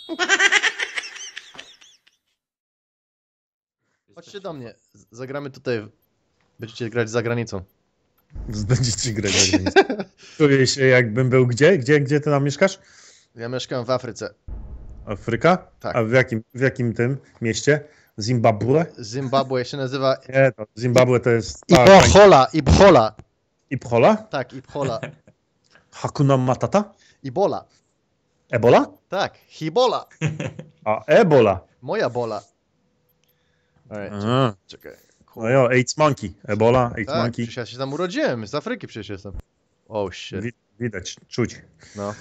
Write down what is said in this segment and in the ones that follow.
Chodźcie do mnie, zagramy tutaj, będziecie grać za granicą. Będziecie grać za granicą. Czuję się jakbym był gdzie? Gdzie ty tam mieszkasz? Ja mieszkam w Afryce. Afryka? Tak. A w jakim tym mieście? Zimbabwe? Zimbabwe się nazywa... Nie, to Zimbabwe to jest... Ibhola. Ibhola? Tak, Ibhola. Hakuna Matata? Ibola. Ebola? Tak, Hibola. A Ebola. Moja bola. Alright, Aha. czekaj. No jo, AIDS Monkey. Ebola, AIDS Tak, Monkey. przecież ja się tam urodziłem, z Afryki przecież jestem. Oh shit. Widać, czuć. No.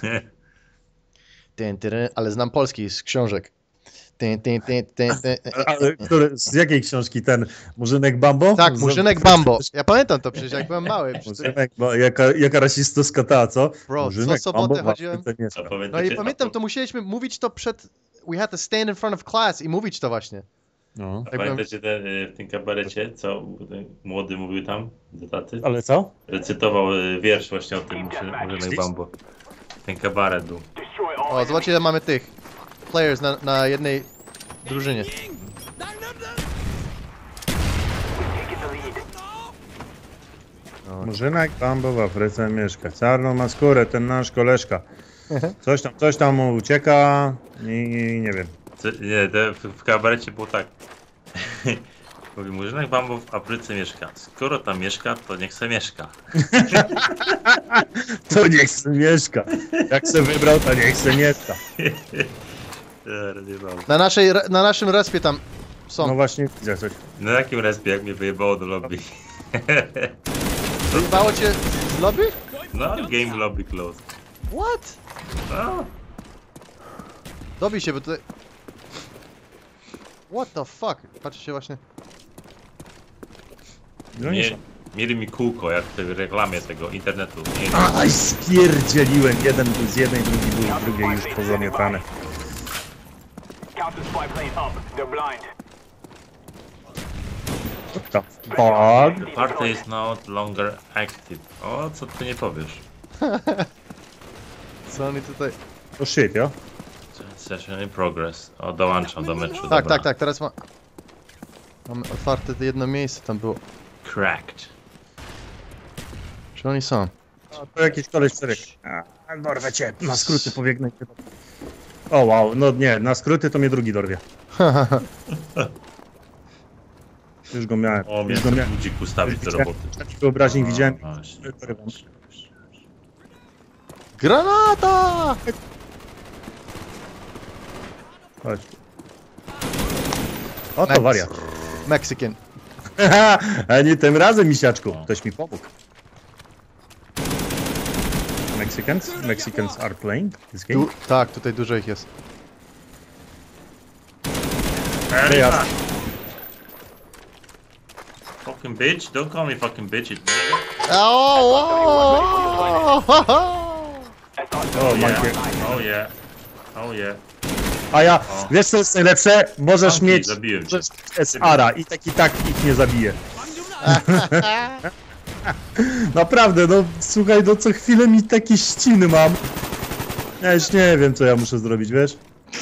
Ale znam polski z książek. Ale z jakiej książki? Ten Murzynek Bambo? Tak, Murzynek Bambo. Ja pamiętam to przecież jak byłem mały. Murzynek, jaka rasistowska ta, co? Bro, Murzynek co sobotę Bambo chodziłem. No i pamiętam, to musieliśmy mówić to przed... We had to stand in front of class i mówić to właśnie. No. A pamiętacie w tym kabarecie, co młody mówił tam do taty? Ale co? Recytował wiersz właśnie o tym Murzynek Bambo. Ten kabaret był. O, zobaczcie, ile mamy tych players na jednej drużynie. Murzynek Bambo w Afryce mieszka. Czarną ma skórę, ten nasz koleżka. Coś tam mu ucieka i nie wiem. Nie, w kabarecie było tak. Mówi, Murzynek Bambo w Afryce mieszka. Skoro tam mieszka, to niech se mieszka. To niech se mieszka. Jak se wybrał, to niech se mieszka. Na naszym respie tam są. No właśnie, widzę coś. Na jakim respie, jak mnie wyjebało do lobby? Wyjebało cię z lobby? No, game lobby closed. What? No. Dobij się, bo tutaj... What the fuck? Patrzcie właśnie. No nie. Mieli mi kółko, jak w reklamie tego internetu. Aj, spierdzieliłem. Jeden był z jednej, drugi był z drugiej już pozamiatane. What the fuck? The party is not longer active. O, co ty nie powiesz? Co oni tutaj... To shit, jo? Session in progress. O, dołączam do meczu. Tak, dobra. tak, teraz mamy otwarte to jedno miejsce, tam było. Cracked. Czy oni są? A, to jakiś koleś czterech. A, dorwę cię. Na skróty pobiegnę. O wow, no nie, na skróty to mnie drugi dorwie. Już go miałem. O, Już go miałem. ludzik ustawić do roboty. Taki wyobraźnik widziałem. Właśnie. Granata! Chodź. O, to wariat. Mexican. A nie tym razem, misiaczku. Ktoś mi pomógł. Mexicans are playing this game. Tak, tutaj dużo ich jest. Wyjazd. Fucking bitch, don't call me fucking bitch, it O, Mankier. Oh yeah. Oh yeah. A ja, wiesz co jest najlepsze? Możesz Manki, mieć zabiłem cię. SR-a i tak ich nie zabije. Naprawdę, no słuchaj, no co chwilę mi takie ściny mam. Ja już nie wiem, co ja muszę zrobić, wiesz?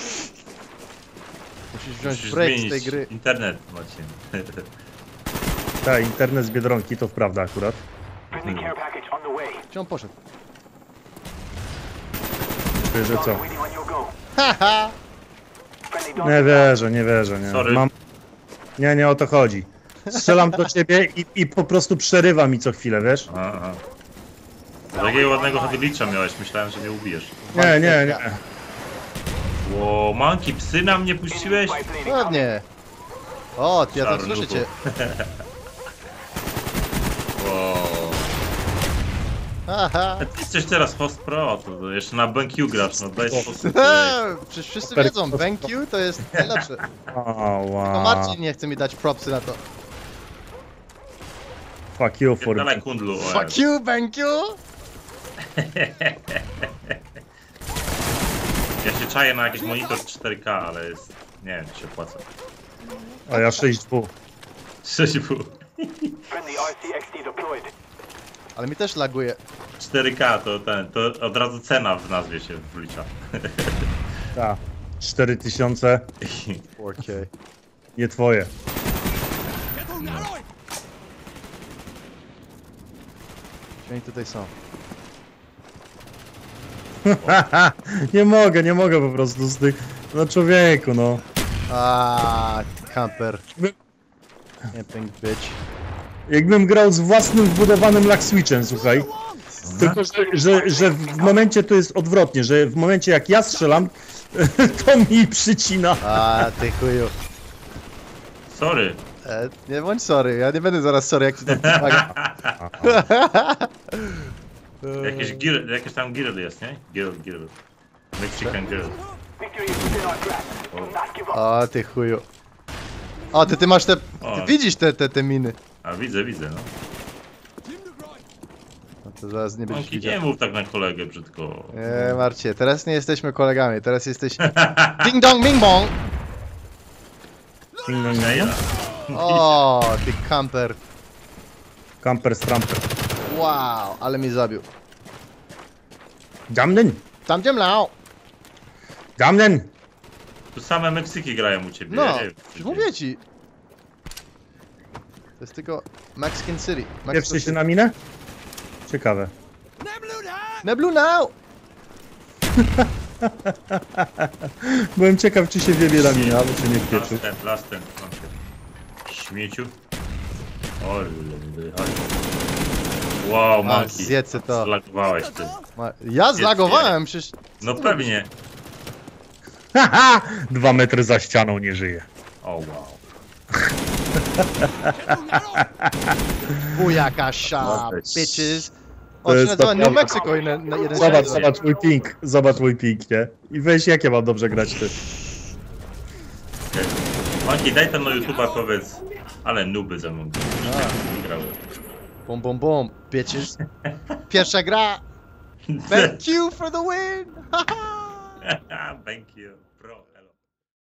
Musisz wziąć Musisz break z zmienić tej gry. internet, Marcin. Tak, internet z Biedronki, to prawda akurat. Gdzie on poszedł? Wiesz, że co? Haha! Nie wierzę, nie. Sorry. Nie o to chodzi. Strzelam do ciebie i po prostu przerywa mi co chwilę, wiesz? Aha. Takiego ładnego hodowlicza miałeś, myślałem, że mnie ubijesz. Nie. Ło, Monkey, psy na mnie puściłeś? Pewnie. O, ja to Czarny słyszycie. Wow. Haha. Ty jesteś teraz host pro, to jeszcze na BenQ grasz, no daj spokój. Przecież wszyscy wiedzą, BenQ to jest najlepsze. O, To wow. Marcin nie chce mi dać propsy na to. Fuck you for Dalej kundlu, o Fuck you, BenQ! Ja się czaję na jakiś monitor 4K, ale jest... nie wiem, czy się opłaca. A ja 6,5. 6,5. Ale mi też laguje. 4K to od razu cena w nazwie się wlicza. Tak. 4000, 4K. nie twoje. Gdzie oni tutaj są? Nie mogę po prostu z tych... No człowieku, no. Camper. Camping bitch. Jakbym grał z własnym wbudowanym lag switchem, słuchaj. Tylko, że w momencie to jest odwrotnie, że w momencie jak ja strzelam, to mi przycina. Ty chuju. Sorry. Nie bądź sorry, ja nie będę zaraz sorry, jak ci tam pomaga. Jakieś tam grill jest, nie? Grill. Mexican grill. Ty chuju. Ty masz te... Ty O. widzisz te miny. A widzę, no. No to zaraz nie będziesz Monkey, widział. nie mów tak na kolegę brzydko. Nie, Marcie, teraz nie jesteśmy kolegami, teraz jesteś... Ding dong, bing bong! Naila. Ty camper. Camper stramper. Wow, ale mi zabił. Jamden! Tam gdzie mlał. Jamden! Tu same Meksyki grają u ciebie. No, ja nie wiem, już mówię ci. To jest tylko Mexican City. Pierwszy się na minę? Ciekawe. Ne blue now! Byłem ciekaw, czy się wiebie na minę, ale się nie wpieczył. Last ten. Śmieciu. Wow, Monkey. zjedzę to. Zlagowałeś ty. Ja zlagowałem, przecież... No pewnie. Haha! 2 metry za ścianą nie żyje. O wow. Bujaka sha, bitches. To O, się jest nazywa New naprawdę- Mexico i na jeden Zobacz mój ping, nie? I weź jak ja mam dobrze grać ty. Monkey, daj tam na YouTube'a powiedz. Ale nuby ze mną grały. Bum bum bum, bitches. Pierwsza gra. Thank you for the win! Thank you, bro.